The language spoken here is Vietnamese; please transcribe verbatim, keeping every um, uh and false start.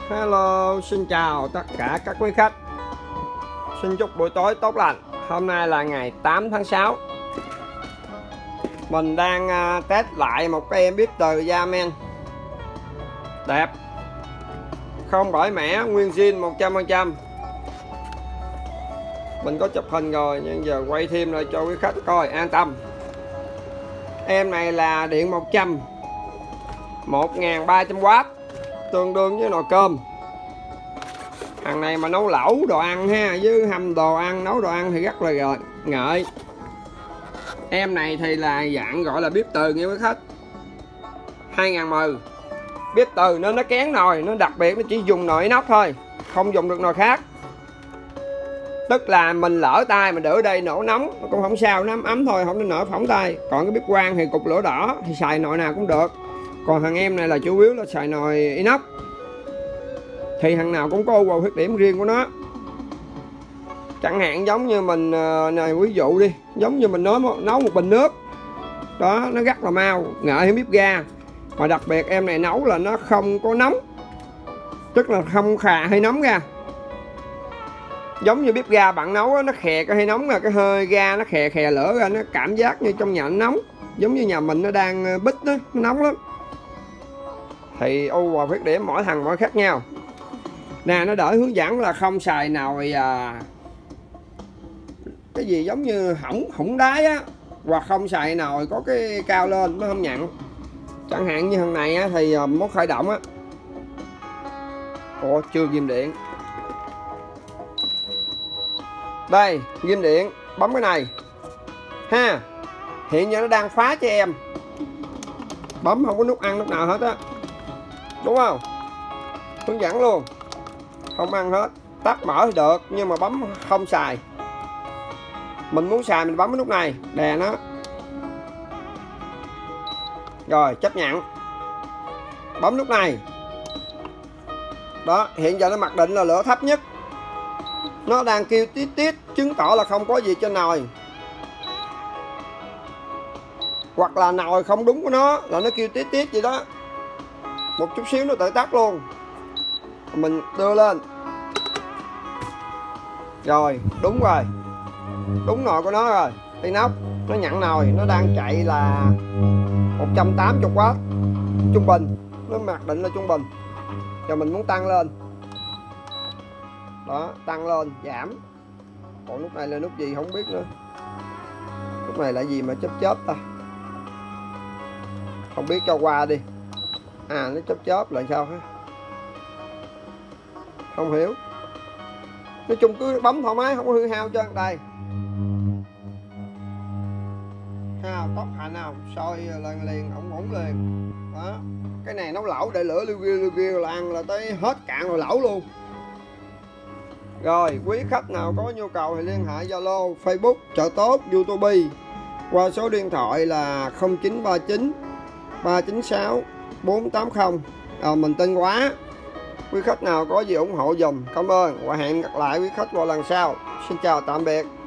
Hello, xin chào tất cả các quý khách. Xin chúc buổi tối tốt lành. Hôm nay là ngày tám tháng sáu. Mình đang test lại một cái em bếp từ Yamen đẹp, không bởi mẻ, nguyên zin một trăm phần trăm. Mình có chụp hình rồi nhưng giờ quay thêm lại cho quý khách coi an tâm. Em này là điện một trăm, một nghìn ba trăm oát, tương đương với nồi cơm. Hàng này mà nấu lẩu đồ ăn ha, với hầm đồ ăn, nấu đồ ăn thì rất là ngợi. Em này thì là dạng gọi là bếp từ nha quý khách, hai nghìn mười. Bếp từ nên nó kén nồi, nó đặc biệt nó chỉ dùng nồi inox thôi, không dùng được nồi khác. Tức là mình lỡ tay mình để ở đây nổ nóng cũng không sao, nó ấm ấm thôi, không đến nổi phỏng tay. Còn cái bếp quang thì cục lửa đỏ thì xài nồi nào cũng được. Còn thằng em này là chủ yếu là xài nồi inox, thì thằng nào cũng có ưu khuyết điểm riêng của nó. Chẳng hạn giống như mình này, ví dụ đi, giống như mình nấu nấu một bình nước đó, nó rất là mau, ngợi hay bếp ga. Mà đặc biệt em này nấu là nó không có nóng, tức là không khà hơi nóng ra. Giống như bếp ga bạn nấu nó khè cái hơi nóng, là cái hơi ga nó khè khè lửa ra, nó cảm giác như trong nhà nó nóng, giống như nhà mình nó đang bít đó, nó nóng lắm. Thì ưu và khuyết điểm mỗi thằng mỗi khác nhau. Nè, nó đỡ hướng dẫn là không xài nồi à, cái gì giống như hỏng hỏng đáy á, hoặc không xài nồi có cái cao lên nó không nhận. Chẳng hạn như thằng này á, thì muốn khởi động á, ủa chưa ghim điện, đây ghim điện, bấm cái này ha, hiện giờ nó đang phá cho em, bấm không có nút ăn nút nào hết á, đúng không? Hướng dẫn luôn, không ăn hết, tắt mở thì được nhưng mà bấm không xài. Mình muốn xài mình bấm cái nút này, đè nó, rồi chấp nhận, bấm nút này đó. Hiện giờ nó mặc định là lửa thấp nhất, nó đang kêu tít tít, chứng tỏ là không có gì trên nồi, hoặc là nồi không đúng của nó là nó kêu tít tít gì đó. Một chút xíu nó tự tắt luôn. Mình đưa lên, rồi đúng rồi, đúng nồi của nó rồi. Inox nó nhận nồi, nó đang chạy là một trăm tám mươi oát trung bình, nó mặc định là trung bình. Giờ mình muốn tăng lên đó, tăng lên giảm. Còn lúc này là nút gì không biết nữa, lúc này là gì mà chớp chớp ta, không biết, cho qua đi. À nó chớp chớp là sao hả, không hiểu. Nói chung cứ bấm thoải mái, không có hư hao cho đây ha. Tóc hành nào sôi liền liền, ổng ổng liền đó. Cái này nấu lẩu để lửa liu riu liu riu là ăn là tới hết cạn rồi lẩu luôn. Rồi quý khách nào có nhu cầu thì liên hệ Zalo, Facebook Chợ Tốt, YouTube qua số điện thoại là không chín ba chín ba chín sáu bốn tám không. À, mình tên Quá. Quý khách nào có gì ủng hộ dùm, cảm ơn và hẹn gặp lại quý khách vào lần sau. Xin chào tạm biệt.